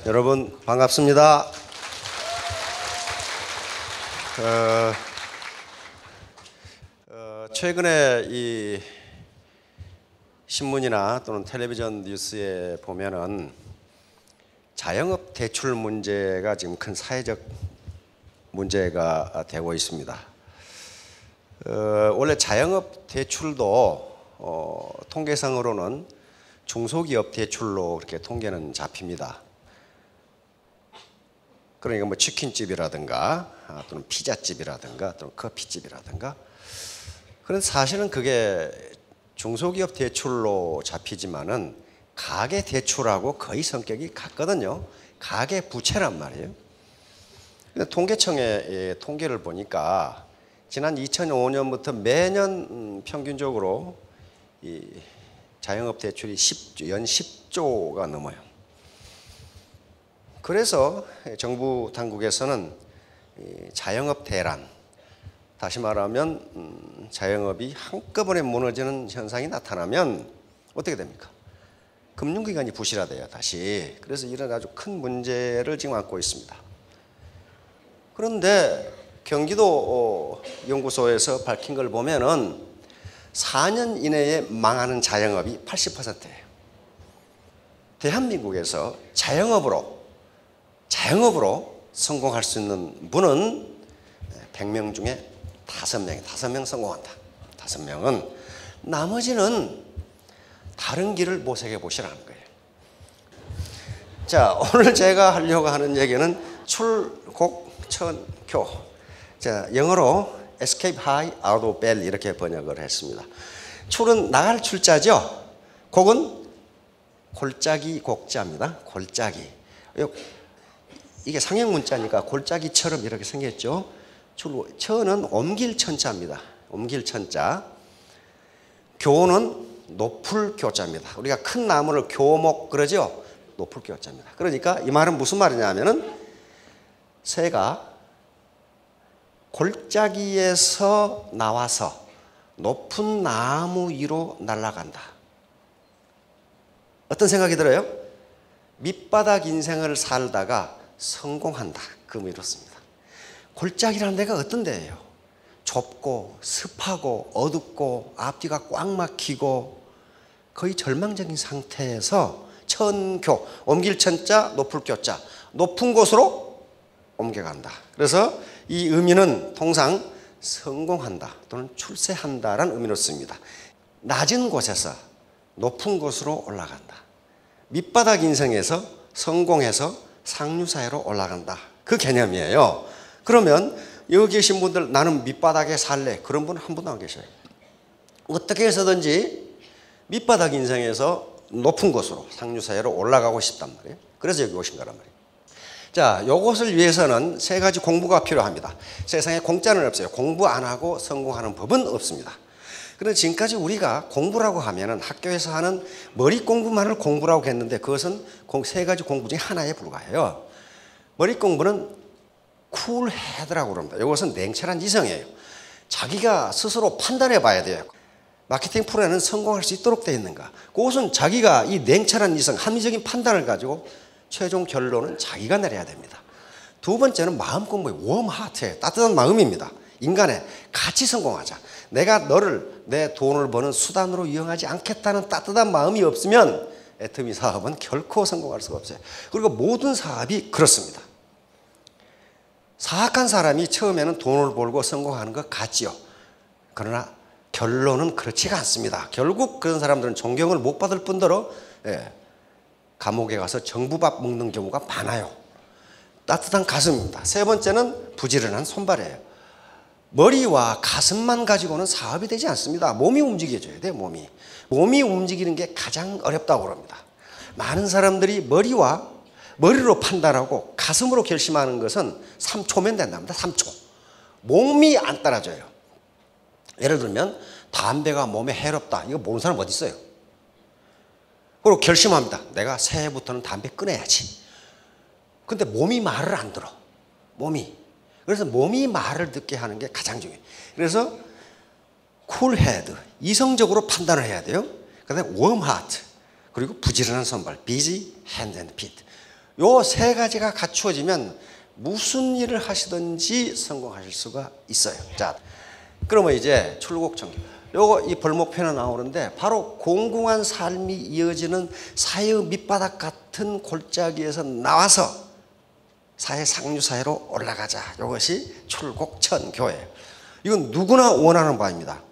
여러분 반갑습니다. 최근에 이 신문이나 또는 텔레비전 뉴스에 보면은 자영업 대출 문제가 지금 큰 사회적 문제가 되고 있습니다. 원래 자영업 대출도 통계상으로는 중소기업 대출로 이렇게 통계는 잡힙니다. 그러니까 뭐 치킨집이라든가 또는 피자집이라든가 또는 커피집이라든가. 그런데 사실은 그게 중소기업 대출로 잡히지만은 가계 대출하고 거의 성격이 같거든요. 가계 부채란 말이에요. 근데 통계청의 통계를 보니까 지난 2005년부터 매년 평균적으로 이 자영업 대출이 연 10조가 넘어요. 그래서 정부 당국에서는 자영업 대란, 다시 말하면 자영업이 한꺼번에 무너지는 현상이 나타나면 어떻게 됩니까? 금융기관이 부실화돼요, 다시. 그래서 이런 아주 큰 문제를 지금 안고 있습니다. 그런데 경기도 연구소에서 밝힌 걸 보면은 4년 이내에 망하는 자영업이 80%예요. 대한민국에서 자영업으로 성공할 수 있는 분은 100명 중에 5명 성공한다. 5명은. 나머지는 다른 길을 모색해 보시라는 거예요. 자, 오늘 제가 하려고 하는 얘기는 출곡천교. 자, 영어로 Escape High Out of Bell 이렇게 번역을 했습니다. 출은 나갈 출자죠. 곡은 골짜기 곡자입니다. 골짜기. 이게 상형 문자니까 골짜기처럼 이렇게 생겼죠. 천은 옮길 천자입니다. 옮길 천자. 교는 높을 교자입니다. 우리가 큰 나무를 교목 그러죠. 높을 교자입니다. 그러니까 이 말은 무슨 말이냐면은 새가 골짜기에서 나와서 높은 나무 위로 날아간다. 어떤 생각이 들어요? 밑바닥 인생을 살다가 성공한다. 그 의미로습니다. 골짜기라는 데가 어떤 데예요? 좁고 습하고 어둡고 앞뒤가 꽉 막히고 거의 절망적인 상태에서 천교, 옮길 천자, 높을 교자, 높은 곳으로 옮겨간다. 그래서 이 의미는 통상 성공한다 또는 출세한다라는 의미로 씁니다. 낮은 곳에서 높은 곳으로 올라간다. 밑바닥 인생에서 성공해서 상류사회로 올라간다. 그 개념이에요. 그러면 여기 계신 분들 나는 밑바닥에 살래. 그런 분 한 분도 안 계셔요. 어떻게 해서든지 밑바닥 인생에서 높은 곳으로 상류사회로 올라가고 싶단 말이에요. 그래서 여기 오신 거란 말이에요. 자, 요것을 위해서는 3가지 공부가 필요합니다. 세상에 공짜는 없어요. 공부 안 하고 성공하는 법은 없습니다. 그런데 지금까지 우리가 공부라고 하면은 학교에서 하는 머리 공부만을 공부라고 했는데 그것은 3가지 공부 중에 하나에 불과해요. 머리 공부는 쿨헤드라고 그럽니다. 이것은 냉철한 이성이에요. 자기가 스스로 판단해 봐야 돼요. 마케팅 프로에는 성공할 수 있도록 되어 있는가. 그것은 자기가 이 냉철한 이성, 합리적인 판단을 가지고 최종 결론은 자기가 내려야 됩니다. 2번째는 마음 공부예요. 웜 하트예요. 따뜻한 마음입니다. 인간의 같이 성공하자. 내가 너를 내 돈을 버는 수단으로 이용하지 않겠다는 따뜻한 마음이 없으면 애터미 사업은 결코 성공할 수가 없어요. 그리고 모든 사업이 그렇습니다. 사악한 사람이 처음에는 돈을 벌고 성공하는 것 같지요. 그러나 결론은 그렇지가 않습니다. 결국 그런 사람들은 존경을 못 받을 뿐더러 감옥에 가서 정부밥 먹는 경우가 많아요. 따뜻한 가슴입니다. 3번째는 부지런한 손발이에요. 머리와 가슴만 가지고는 사업이 되지 않습니다. 몸이 움직여줘야 돼요. 몸이 움직이는 게 가장 어렵다고 그럽니다. 많은 사람들이 머리로 판단하고 가슴으로 결심하는 것은 3초면 된답니다. 3초. 몸이 안 따라줘요. 예를 들면 담배가 몸에 해롭다. 이거 모르는 사람 어디 있어요? 그리고 결심합니다. 내가 새해부터는 담배 끊어야지. 근데 몸이 말을 안 들어. 그래서 몸이 말을 듣게 하는 게 가장 중요해요. 그래서 쿨헤드, 이성적으로 판단을 해야 돼요. 그다음에 웜 하트, 그리고 부지런한 손발, busy hand and feet. 요 세 가지가 갖추어지면 무슨 일을 하시든지 성공하실 수가 있어요. 자, 그러면 이제 출국청교. 요거 이 벌목편에 나오는데 바로 공공한 삶이 이어지는 사회의 밑바닥 같은 골짜기에서 나와서 사회 상류사회로 올라가자. 이것이 출국천교예요. 이건 누구나 원하는 바입니다.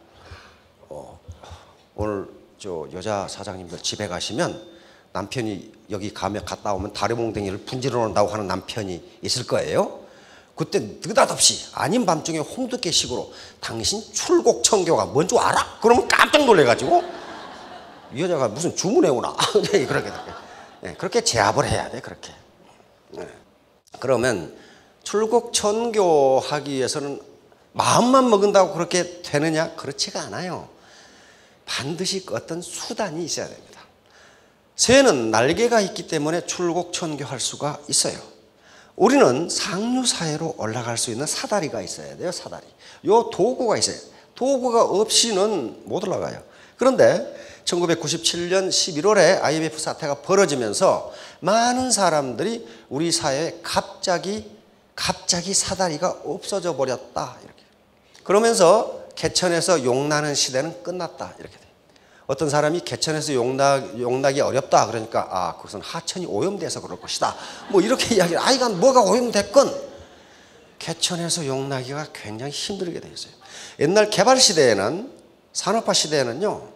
오늘 저 여자 사장님들 집에 가시면 남편이 여기 갔다 오면 다리몽댕이를 분질러 놓는다고 하는 남편이 있을 거예요. 그때 느닷없이 아닌 밤중에 홍두깨식으로 당신 출국청교가 뭔 줄 알아? 그러면 깜짝 놀래가지고 이 여자가 무슨 주문해 오나? 그렇게 제압을 해야 돼. 그렇게. 그러면 출국천교 하기 위해서는 마음만 먹은다고 그렇게 되느냐? 그렇지가 않아요. 반드시 어떤 수단이 있어야 됩니다. 새는 날개가 있기 때문에 출국천교할 수가 있어요. 우리는 상류사회로 올라갈 수 있는 사다리가 있어야 돼요. 사다리. 요 도구가 있어요. 도구가 없이는 못 올라가요. 그런데 1997년 11월에 IMF 사태가 벌어지면서 많은 사람들이 우리 사회에 갑자기 사다리가 없어져 버렸다. 이렇게. 그러면서 개천에서 용나는 시대는 끝났다. 이렇게 돼요. 어떤 사람이 개천에서 용나기 어렵다. 그러니까 그것은 하천이 오염돼서 그럴 것이다. 뭐 이렇게 이야기를. 아이가 뭐가 오염됐건 개천에서 용나기가 굉장히 힘들게 돼 있어요. 옛날 개발 시대에는 산업화 시대에는요.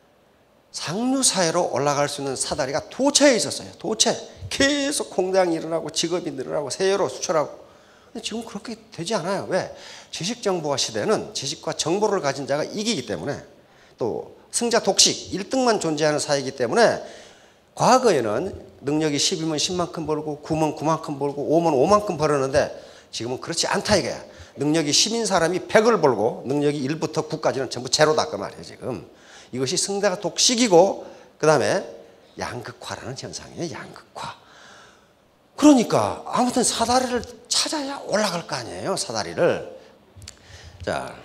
상류사회로 올라갈 수 있는 사다리가 도처에 있었어요. 도처에. 계속 공장이 일어나고 직업이 늘어나고 세계로 수출하고. 근데 지금 그렇게 되지 않아요. 왜? 지식정보화 시대는 지식과 정보를 가진 자가 이기기 때문에 또 승자 독식 1등만 존재하는 사회이기 때문에 과거에는 능력이 10이면 10만큼 벌고 9면 9만큼 벌고 5면 5만큼 벌었는데 지금은 그렇지 않다 이거야. 능력이 10인 사람이 100을 벌고 능력이 1부터 9까지는 전부 제로다 그 말이에요. 지금 이것이 승자 독식이고 그 다음에 양극화라는 현상이에요. 양극화. 그러니까 아무튼 사다리를 찾아야 올라갈 거 아니에요. 사다리를. 자,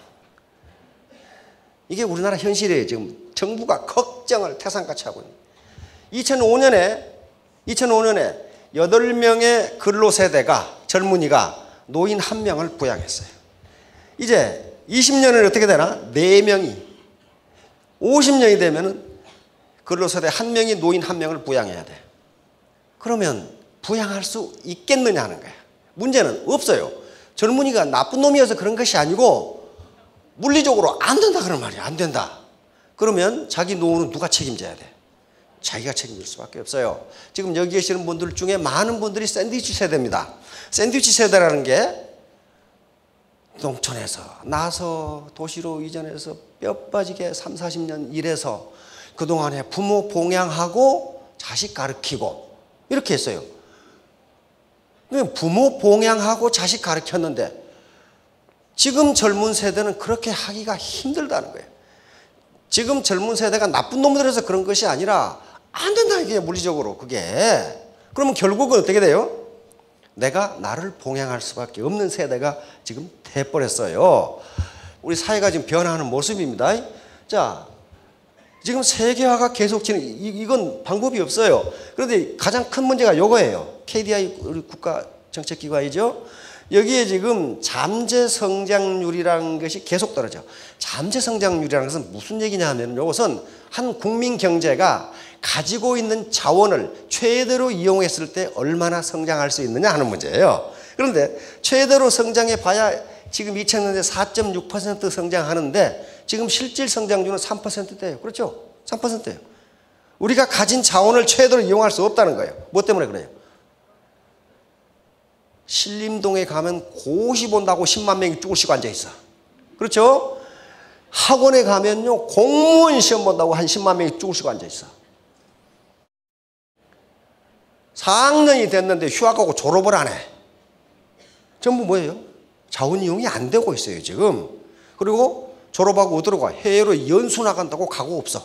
이게 우리나라 현실이에요. 지금 정부가 걱정을 태산같이 하고 있는. 2005년에 8명의 근로세대가 젊은이가 노인 1명을 부양했어요. 이제 20년은 어떻게 되나? 4명이 50년이 되면은 근로세대 1명이 노인 1명을 부양해야 돼. 그러면 부양할 수 있겠느냐 하는 거야. 문제는 없어요. 젊은이가 나쁜 놈이어서 그런 것이 아니고 물리적으로 안 된다 그런 말이야. 안 된다. 그러면 자기 노후는 누가 책임져야 돼? 자기가 책임질 수밖에 없어요. 지금 여기 계시는 분들 중에 많은 분들이 샌드위치 세대입니다. 샌드위치 세대라는 게 농촌에서 나서 도시로 이전해서 뼈 빠지게 3, 40년 일해서 그동안에 부모 봉양하고 자식 가르치고 이렇게 했어요. 부모 봉양하고 자식 가르쳤는데 지금 젊은 세대는 그렇게 하기가 힘들다는 거예요. 지금 젊은 세대가 나쁜 놈들에서 그런 것이 아니라 안 된다 이게 물리적으로 그게. 그러면 결국은 어떻게 돼요? 내가 나를 봉양할 수밖에 없는 세대가 지금 돼버렸어요. 우리 사회가 지금 변화하는 모습입니다. 자, 지금 세계화가 계속 이건 방법이 없어요. 그런데 가장 큰 문제가 이거예요. KDI 우리 국가정책기관이죠. 여기에 지금 잠재 성장률이라는 것이 계속 떨어져. 잠재 성장률이라는 것은 무슨 얘기냐 하면 이것은 한 국민 경제가 가지고 있는 자원을 최대로 이용했을 때 얼마나 성장할 수 있느냐 하는 문제예요. 그런데 최대로 성장해 봐야 지금 2000년대 4.6% 성장하는데 지금 실질 성장률은 3%대예요. 그렇죠? 3%예요. 우리가 가진 자원을 최대로 이용할 수 없다는 거예요. 뭐 때문에 그래요? 신림동에 가면 고시 본다고 10만 명이 쭈글씩 앉아 있어. 그렇죠? 학원에 가면요 공무원 시험 본다고 한 10만 명이 쭈글씩 앉아 있어. 4학년이 됐는데 휴학하고 졸업을 안 해. 전부 뭐예요? 자원 이용이 안 되고 있어요 지금. 그리고 졸업하고 어디로 가? 해외로 연수 나간다고 가고 없어.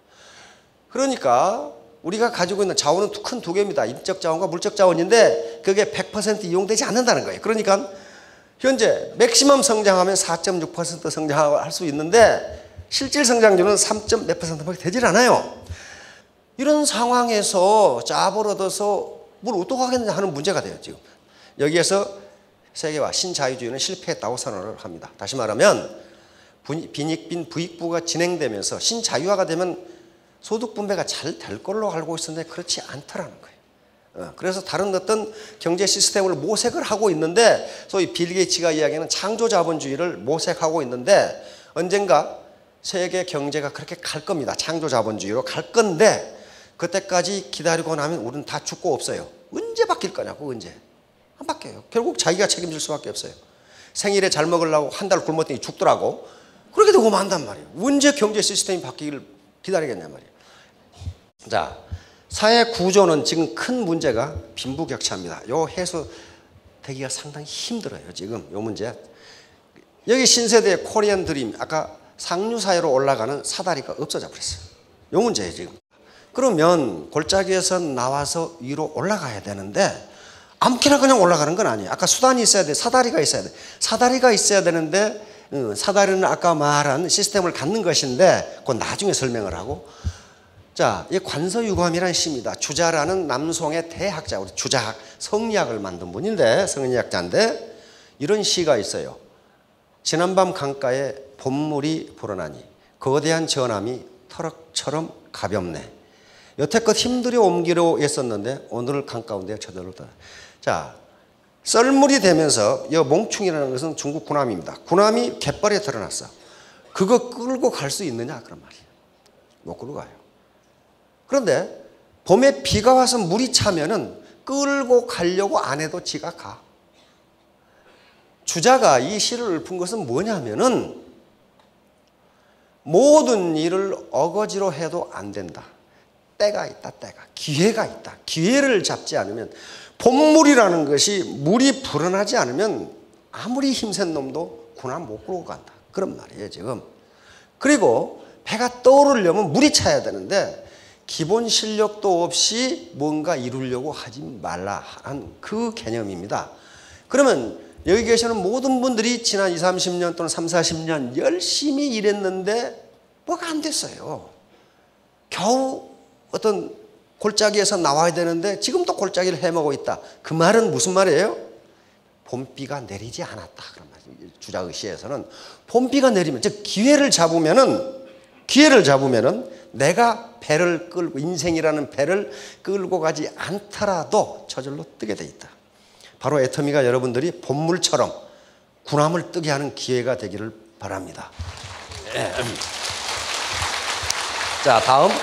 그러니까 우리가 가지고 있는 자원은 큰 두 개입니다. 인적 자원과 물적 자원인데 그게 100% 이용되지 않는다는 거예요. 그러니까 현재 맥시멈 성장하면 4.6% 성장할 수 있는데 실질 성장률은 3.몇%밖에 되질 않아요. 이런 상황에서 짭을 얻어서 뭘 어떻게 하겠느냐 하는 문제가 돼요, 지금. 여기에서 세계화, 신자유주의는 실패했다고 선언을 합니다. 다시 말하면 빈익빈 부익부가 진행되면서 신자유화가 되면 소득 분배가 잘 될 걸로 알고 있었는데 그렇지 않더라는 거예요. 그래서 다른 어떤 경제 시스템을 모색을 하고 있는데, 소위 빌 게이츠가 이야기하는 창조자본주의를 모색하고 있는데, 언젠가 세계 경제가 그렇게 갈 겁니다. 창조자본주의로 갈 건데, 그때까지 기다리고 나면 우리는 다 죽고 없어요. 언제 바뀔 거냐고. 언제 안 바뀌어요. 결국 자기가 책임질 수밖에 없어요. 생일에 잘 먹으려고 한 달 굶었더니 죽더라고. 그렇게 되고 만단 말이에요. 언제 경제 시스템이 바뀌기를 기다리겠냐 말이에요. 자, 사회 구조는 지금 큰 문제가 빈부격차입니다. 요 해소되기가 상당히 힘들어요. 지금 요 문제. 여기 신세대의 코리안 드림, 아까 상류사회로 올라가는 사다리가 없어져 버렸어요. 요 문제예요 지금. 그러면 골짜기에서 나와서 위로 올라가야 되는데 아무렇게나 그냥 올라가는 건 아니에요. 아까 수단이 있어야 돼. 사다리가 있어야 돼. 사다리가 있어야 되는데, 사다리는 아까 말한 시스템을 갖는 것인데 그건 나중에 설명을 하고. 자, 이 관서유감이라는 시입니다. 주자라는 남송의 대학자, 우리 주자학, 성리학을 만든 분인데, 성리학자인데, 이런 시가 있어요. 지난밤 강가에 봄물이 불어나니 거대한 전함이 터럭처럼 가볍네. 여태껏 힘들여 옮기려 했었는데 오늘 강가운데 저절로. 자, 썰물이 되면서 이 몽충이라는 것은 중국 군함입니다. 군함이 갯벌에 드러났어. 그거 끌고 갈 수 있느냐 그런 말이에요. 못 끌고 가요. 그런데 봄에 비가 와서 물이 차면은 끌고 가려고 안 해도 지가 가. 주자가 이 시를 읊은 것은 뭐냐면은 모든 일을 어거지로 해도 안 된다. 때가 있다, 때가. 기회가 있다. 기회를 잡지 않으면, 봄물이라는 것이 물이 불어나지 않으면 아무리 힘센 놈도 군함 못 끌고 간다. 그런 말이에요, 지금. 그리고 배가 떠오르려면 물이 차야 되는데 기본 실력도 없이 뭔가 이루려고 하지 말라 하는 그 개념입니다. 그러면 여기 계시는 모든 분들이 지난 20, 30년 또는 30, 40년 열심히 일했는데 뭐가 안 됐어요. 겨우 어떤 골짜기에서 나와야 되는데 지금도 골짜기를 헤매고 있다. 그 말은 무슨 말이에요? 봄비가 내리지 않았다. 그런 말이에요. 주자의 시에서는 봄비가 내리면, 즉 기회를 잡으면은 내가 배를 끌고, 인생이라는 배를 끌고 가지 않더라도 저절로 뜨게 돼 있다. 바로 애터미가 여러분들이 봄물처럼 군함을 뜨게 하는 기회가 되기를 바랍니다. 자, 다음.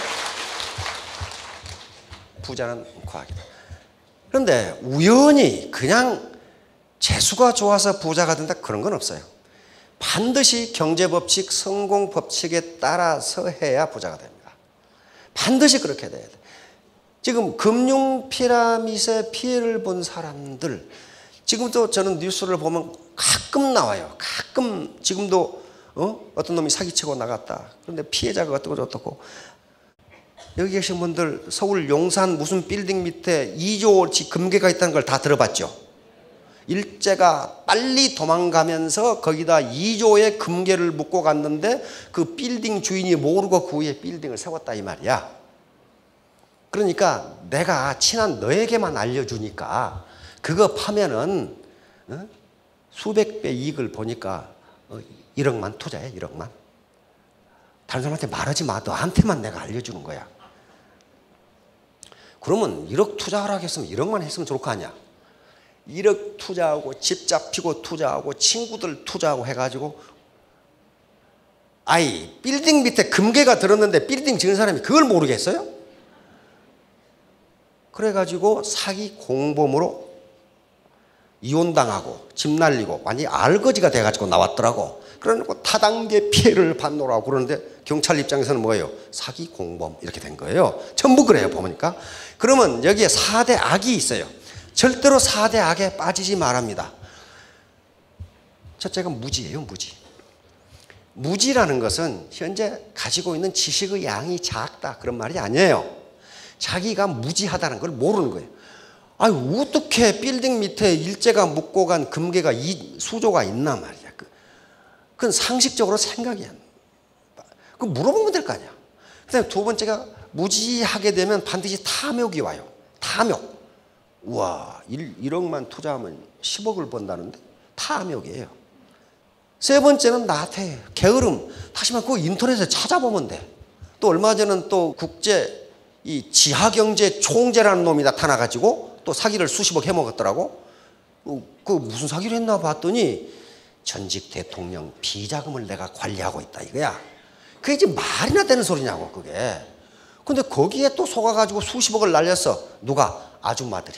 부자는 과학이다. 그런데 우연히 그냥 재수가 좋아서 부자가 된다 그런 건 없어요. 반드시 경제법칙, 성공법칙에 따라서 해야 부자가 됩니다. 반드시 그렇게 돼야 돼. 지금 금융피라밋의 피해를 본 사람들, 지금도 저는 뉴스를 보면 가끔 나와요. 가끔 지금도 어떤 놈이 사기치고 나갔다. 그런데 피해자가 어떻고 여기 계신 분들 서울 용산 무슨 빌딩 밑에 2조어치 금괴가 있다는 걸 다 들어봤죠? 일제가 빨리 도망가면서 거기다 2조의 금괴를 묻고 갔는데 그 빌딩 주인이 모르고 그 위에 빌딩을 세웠다 이 말이야. 그러니까 내가 친한 너에게만 알려주니까 그거 파면은 수백 배 이익을 보니까 1억만 투자해. 1억만. 다른 사람한테 말하지 마. 너한테만 내가 알려주는 거야. 그러면 1억 투자하라고 했으면 1억만 했으면 좋을 거 아니야. 1억 투자하고 집 잡히고 투자하고 친구들 투자하고 해가지고 빌딩 밑에 금괴가 들었는데 빌딩 지은 사람이 그걸 모르겠어요? 그래가지고 사기 공범으로 이혼당하고 집 날리고 완전히 알거지가 돼가지고 나왔더라고. 그러니까 타당계 피해를 받노라고 그러는데 경찰 입장에서는 뭐예요? 사기 공범 이렇게 된 거예요. 전부 그래요 보니까. 그러면 여기에 4대 악이 있어요. 절대로 4대 악에 빠지지 말합니다. 첫째가 무지예요. 무지. 무지라는 것은 현재 가지고 있는 지식의 양이 작다 그런 말이 아니에요. 자기가 무지하다는 걸 모르는 거예요. 어떻게 빌딩 밑에 일제가 묻고 간 금괴가 수조가 있나 말이야. 그건 상식적으로 생각이 안 나. 그 물어보면 될 거 아니야. 그다음에 두 번째가 무지하게 되면 반드시 탐욕이 와요. 탐욕. 우와, 1억만 투자하면 10억을 번다는데 탐욕이에요. 세 번째는 나태예요. 게으름. 다시 말해 그 인터넷에 찾아보면 돼. 또 얼마 전에는 또 국제 이 지하경제 총재라는 놈이 나타나가지고 또 사기를 수십억 해먹었더라고. 그 무슨 사기를 했나 봤더니 전직 대통령 비자금을 내가 관리하고 있다 이거야. 그게 이제 말이나 되는 소리냐고 그게. 근데 거기에 또 속아가지고 수십억을 날렸어. 누가? 아줌마들이.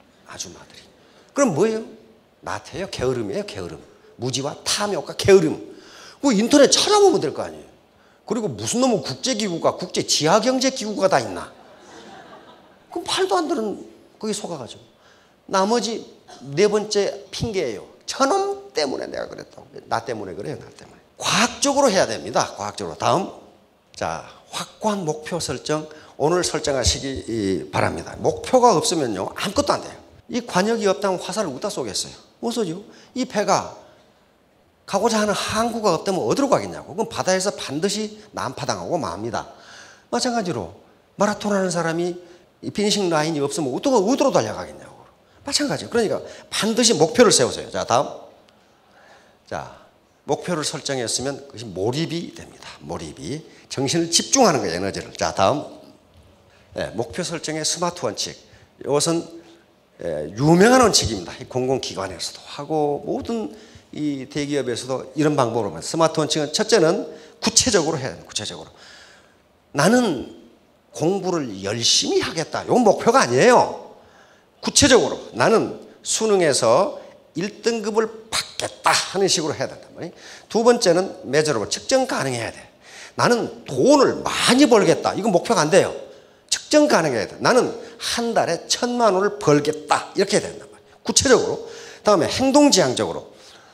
그럼 뭐예요? 나태예요. 게으름이에요. 게으름. 무지와 탐욕과 게으름. 그 인터넷 찾아보면 될 거 아니에요. 그리고 무슨 놈은 국제기구가 국제 지하경제기구가 다 있나? 그럼 말도 안 되는 거기 속아가지고. 나머지 네 번째 핑계예요. 저놈 때문에 내가 그랬다고. 나 때문에 그래요. 나 때문에. 과학적으로 해야 됩니다. 과학적으로. 다음. 자, 확고한 목표 설정. 오늘 설정하시기 바랍니다. 목표가 없으면요 아무것도 안 돼요. 이 관역이 없다면 화살을 어디다 쏘겠어요? 못 쏘죠. 이 배가 가고자 하는 항구가 없다면 어디로 가겠냐고. 그럼 바다에서 반드시 난파당하고 맙니다. 마찬가지로 마라톤 하는 사람이 이 피니싱 라인이 없으면 어디로 달려가겠냐고. 마찬가지예요. 그러니까 반드시 목표를 세우세요. 자, 다음. 자, 목표를 설정했으면 그것이 몰입이 됩니다. 몰입이. 정신을 집중하는 거예요. 에너지를. 자, 다음. 네, 목표 설정의 스마트 원칙. 이것은 유명한 원칙입니다. 공공기관에서도 하고 모든 이 대기업에서도 이런 방법으로 합니다. 스마트 원칙은 첫째는 구체적으로 해야 돼요. 구체적으로. 나는 공부를 열심히 하겠다. 이건 목표가 아니에요. 구체적으로 나는 수능에서 1등급을 받겠다 하는 식으로 해야 된단 말이에요. 두 번째는 메저러블, 측정 가능해야 돼. 나는 돈을 많이 벌겠다. 이건 목표가 안 돼요. 측정 가능해야 돼. 나는 한 달에 1,000만 원을 벌겠다. 이렇게 해야 된단 말이에요. 구체적으로. 다음에 행동지향적으로.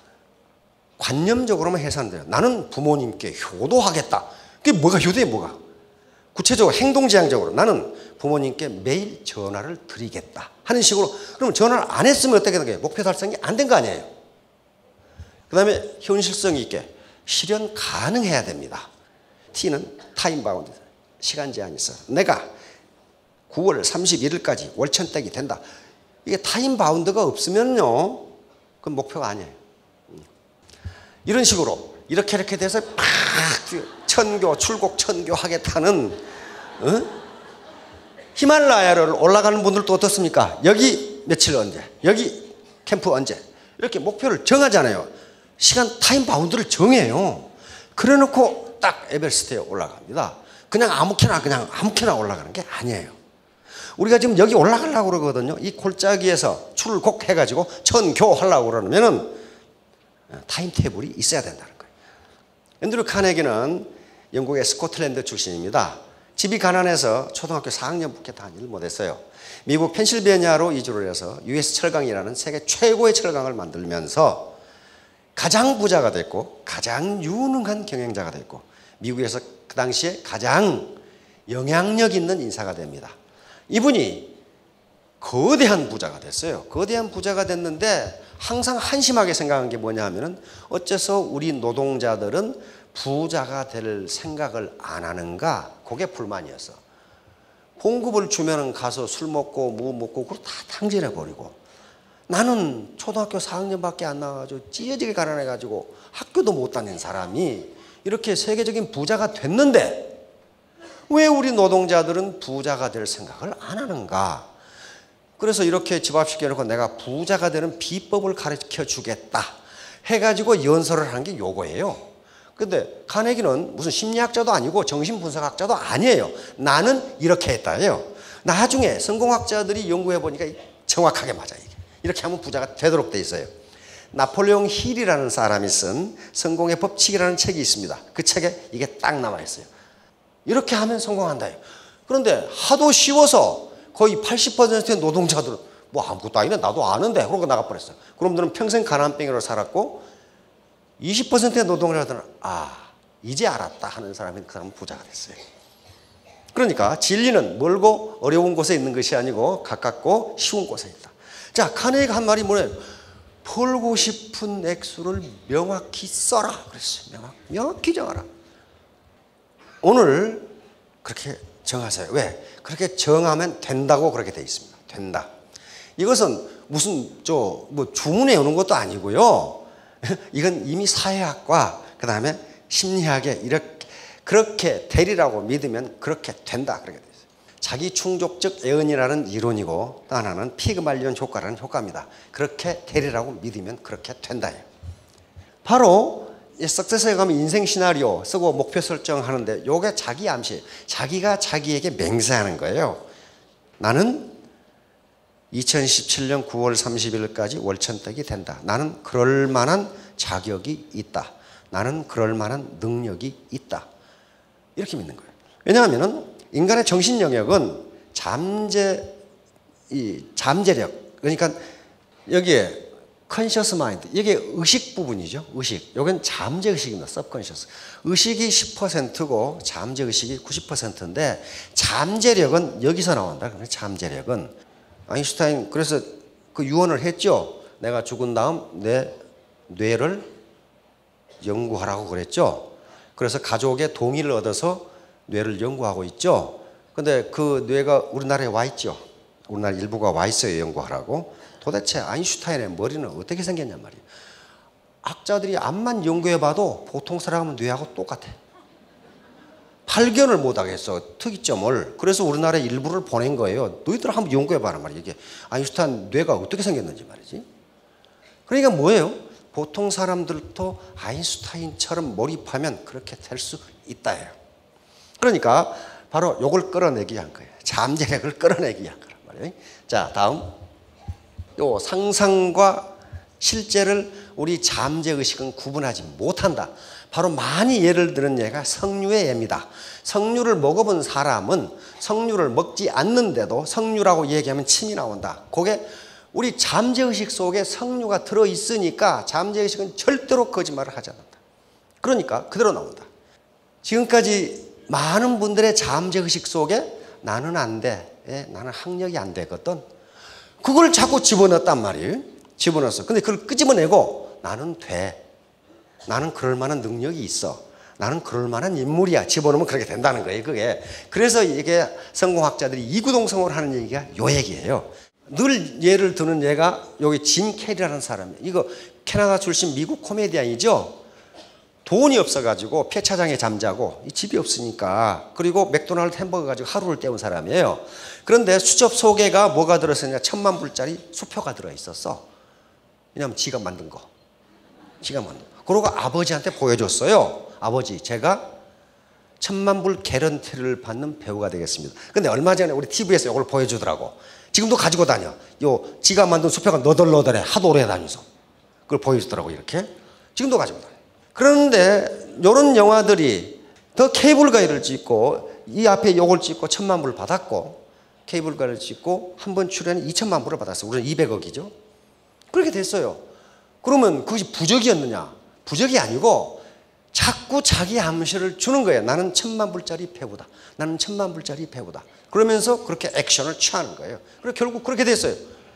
관념적으로만 해서 안 돼요. 나는 부모님께 효도하겠다. 그게 뭐가 효도에 뭐가? 구체적으로 행동지향적으로 나는 부모님께 매일 전화를 드리겠다 하는 식으로. 그러면 전화를 안 했으면 어떻게 되는 거예요? 목표 달성이 안 된 거 아니에요. 그 다음에 현실성 있게 실현 가능해야 됩니다. T는 타임 바운드. 시간 제한이 있어. 내가 9월 31일까지 월천댁이 된다. 이게 타임 바운드가 없으면요 그건 목표가 아니에요. 이런 식으로 이렇게 돼서 팍 천교 출국 천교 하겠다는 히말라야를 올라가는 분들도 어떻습니까? 여기 며칠 언제, 여기 캠프 언제 이렇게 목표를 정하잖아요. 시간 타임 바운드를 정해요. 그래 놓고 딱 에베레스트에 올라갑니다. 그냥 아무렇게나 올라가는 게 아니에요. 우리가 지금 여기 올라가려고 그러거든요. 이 골짜기에서 출국해가지고 천교 하려고 그러면은 타임 테이블이 있어야 된다는 거예요. 앤드류 카네기는 영국의 스코틀랜드 출신입니다. 집이 가난해서 초등학교 4학년밖에 다니질 못했어요. 미국 펜실베니아로 이주를 해서 US 철강이라는 세계 최고의 철강을 만들면서 가장 부자가 됐고 가장 유능한 경영자가 됐고 미국에서 그 당시에 가장 영향력 있는 인사가 됩니다. 이분이 거대한 부자가 됐어요. 거대한 부자가 됐는데 항상 한심하게 생각한 게 뭐냐 하면은 어째서 우리 노동자들은 부자가 될 생각을 안 하는가? 그게 불만이었어. 봉급을 주면은 가서 술 먹고 뭐 먹고 그걸 다 탕진해 버리고 나는 초등학교 4학년밖에 안 나와가지고 찢어지게 가난해가지고 학교도 못 다닌 사람이 이렇게 세계적인 부자가 됐는데 왜 우리 노동자들은 부자가 될 생각을 안 하는가? 그래서 이렇게 집합시켜놓고 내가 부자가 되는 비법을 가르쳐 주겠다 해가지고 연설을 한 게 요거예요. 근데 카네기는 무슨 심리학자도 아니고 정신분석학자도 아니에요. 나는 이렇게 했다예요. 나중에 성공학자들이 연구해보니까 정확하게 맞아요. 이렇게 하면 부자가 되도록 돼 있어요. 나폴레옹 힐이라는 사람이 쓴 성공의 법칙이라는 책이 있습니다. 그 책에 이게 딱 나와 있어요. 이렇게 하면 성공한다. 그런데 하도 쉬워서 거의 80%의 노동자들은 뭐 아무것도 아니네 나도 아는데 그러고 나가버렸어요. 그럼 너는 평생 가난뱅이로 살았고 20%의 노동자들은 이제 알았다 하는 사람이 그 사람은 부자가 됐어요. 그러니까 진리는 멀고 어려운 곳에 있는 것이 아니고 가깝고 쉬운 곳에 있다. 자, 카네기가 한 말이 뭐예요? 벌고 싶은 액수를 명확히 써라 그랬어요. 명확히 정하라. 오늘 그렇게 정하세요. 왜? 그렇게 정하면 된다고 그렇게 돼 있습니다. 된다. 이것은 무슨 뭐 주문해 오는 것도 아니고요. 이건 이미 사회학과 그다음에 심리학에 그렇게 되리라고 믿으면 그렇게 된다. 그렇게 돼 있어요. 자기 충족적 예언이라는 이론이고 또 하나는 피그말리온 효과라는 효과입니다. 그렇게 되리라고 믿으면 그렇게 된다. 바로 석세스에 가면 인생 시나리오 쓰고 목표 설정하는데 요게 자기 암시, 자기가 자기에게 맹세하는 거예요. 나는 2017년 9월 30일까지 월천댁이 된다. 나는 그럴 만한 자격이 있다. 나는 그럴 만한 능력이 있다. 이렇게 믿는 거예요. 왜냐하면 인간의 정신 영역은 잠재력, 그러니까 여기에 컨셔스 마인드, 이게 의식 부분이죠. 의식. 여긴 잠재의식입니다. 서브컨셔스. 의식이 10%고 잠재의식이 90%인데 잠재력은 여기서 나온다. 잠재력은 아인슈타인 그래서 그 유언을 했죠. 내가 죽은 다음 내 뇌를 연구하라고 그랬죠. 그래서 가족의 동의를 얻어서 뇌를 연구하고 있죠. 근데 그 뇌가 우리나라에 와 있죠. 우리나라 일부가 와 있어요. 연구하라고. 도대체 아인슈타인의 머리는 어떻게 생겼냔 말이에요. 학자들이 암만 연구해봐도 보통 사람은 뇌하고 똑같아. 발견을 못하겠어. 특이점을. 그래서 우리나라에 일부를 보낸 거예요. 너희들 한번 연구해봐라 말이에요. 이게 아인슈타인 뇌가 어떻게 생겼는지 말이지. 그러니까 뭐예요? 보통 사람들도 아인슈타인처럼 몰입하면 그렇게 될 수 있다예요. 그러니까 바로 요걸 끌어내기 위한 거예요. 잠재력을 끌어내기 위한 거란 말이에요. 자, 다음. 요 상상과 실제를 우리 잠재의식은 구분하지 못한다. 바로 많이 예를 들은 예가 석류의 예입니다. 석류를 먹어본 사람은 석류를 먹지 않는데도 석류라고 얘기하면 침이 나온다. 그게 우리 잠재의식 속에 석류가 들어있으니까 잠재의식은 절대로 거짓말을 하지 않는다. 그러니까 그대로 나온다. 지금까지 많은 분들의 잠재의식 속에 나는 안 돼. 나는 학력이 안 되거든. 그걸 자꾸 집어넣었단 말이에요. 집어넣었어. 근데 그걸 끄집어내고 나는 돼. 나는 그럴 만한 능력이 있어. 나는 그럴 만한 인물이야. 집어넣으면 그렇게 된다는 거예요. 그게. 그래서 이게 성공학자들이 이구동성으로 하는 얘기가 요 얘기예요. 늘 예를 드는 예가 여기 짐 캐리라는 사람이에요. 이거 캐나다 출신 미국 코미디언이죠. 돈이 없어가지고 폐차장에 잠자고 집이 없으니까 그리고 맥도날드 햄버거 가지고 하루를 때운 사람이에요. 그런데 수첩 소개가 뭐가 들었었냐? 10,000,000불짜리 수표가 들어있었어. 왜냐하면 지가 만든 거. 지가 만든 거. 그러고 아버지한테 보여줬어요. 아버지, 제가 1,000,000불 개런티를 받는 배우가 되겠습니다. 근데 얼마 전에 우리 TV에서 이걸 보여주더라고. 지금도 가지고 다녀. 요 지가 만든 수표가 너덜너덜해. 하도 오래 다녀서. 그걸 보여주더라고 이렇게. 지금도 가지고 다녀. 그런데 이런 영화들이 더 케이블가이를 찍고 이 앞에 요걸 찍고 1,000,000불 받았고 케이블가이를 찍고 한 번 출연에 2,000,000불을 받았어요. 우리는 200억이죠. 그렇게 됐어요. 그러면 그것이 부적이었느냐? 부적이 아니고 자꾸 자기 암시를 주는 거예요. 나는 1,000,000불짜리 배우다. 나는 1,000,000불짜리 배우다. 그러면서 그렇게 액션을 취하는 거예요. 그리고 결국 그렇게 됐어요.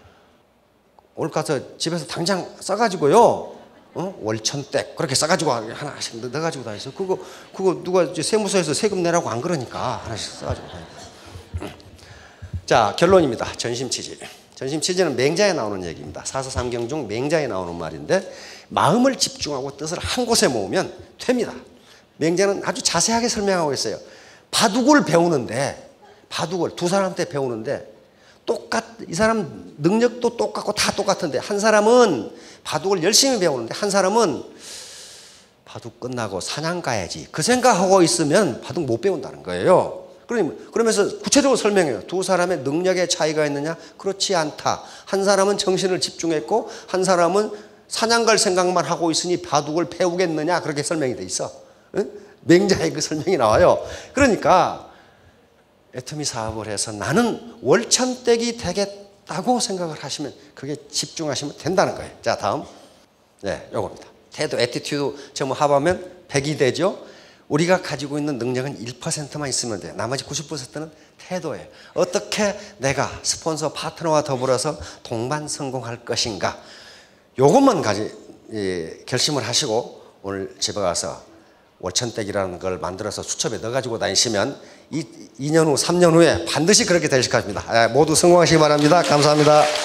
오늘 가서 집에서 당장 싸가지고요. 월천댁 그렇게 싸가지고 하나씩 넣어가지고 다녔어. 그거 누가 이제 세무서에서 세금 내라고 안 그러니까 하나씩 싸가지고 다녔어. 자, 결론입니다. 전심치지. 전심치지는 맹자에 나오는 얘기입니다. 사서삼경 중 맹자에 나오는 말인데 마음을 집중하고 뜻을 한 곳에 모으면 됩니다. 맹자는 아주 자세하게 설명하고 있어요. 바둑을 배우는데 바둑을 두 사람한테 배우는데 이 사람 능력도 똑같고 다 똑같은데 한 사람은 바둑을 열심히 배우는데 한 사람은 바둑 끝나고 사냥 가야지 그 생각하고 있으면 바둑 못 배운다는 거예요. 그러면서 구체적으로 설명해요. 두 사람의 능력의 차이가 있느냐? 그렇지 않다. 한 사람은 정신을 집중했고 한 사람은 사냥 갈 생각만 하고 있으니 바둑을 배우겠느냐? 그렇게 설명이 돼 있어. 응? 맹자의 그 설명이 나와요. 그러니까 애터미 사업을 해서 나는 월천댁이 되겠다고 생각을 하시면 그게 집중하시면 된다는 거예요. 자, 다음. 네, 요겁니다. 태도, 애티튜드 전부 합하면 100이 되죠. 우리가 가지고 있는 능력은 1%만 있으면 돼요. 나머지 90%는 태도예요. 어떻게 내가 스폰서 파트너와 더불어서 동반 성공할 것인가. 요것만 결심을 하시고 오늘 집에 가서 월천댁이라는 걸 만들어서 수첩에 넣어가지고 다니시면 2년 후, 3년 후에 반드시 그렇게 되실 겁니다. 모두 성공하시기 바랍니다. 감사합니다.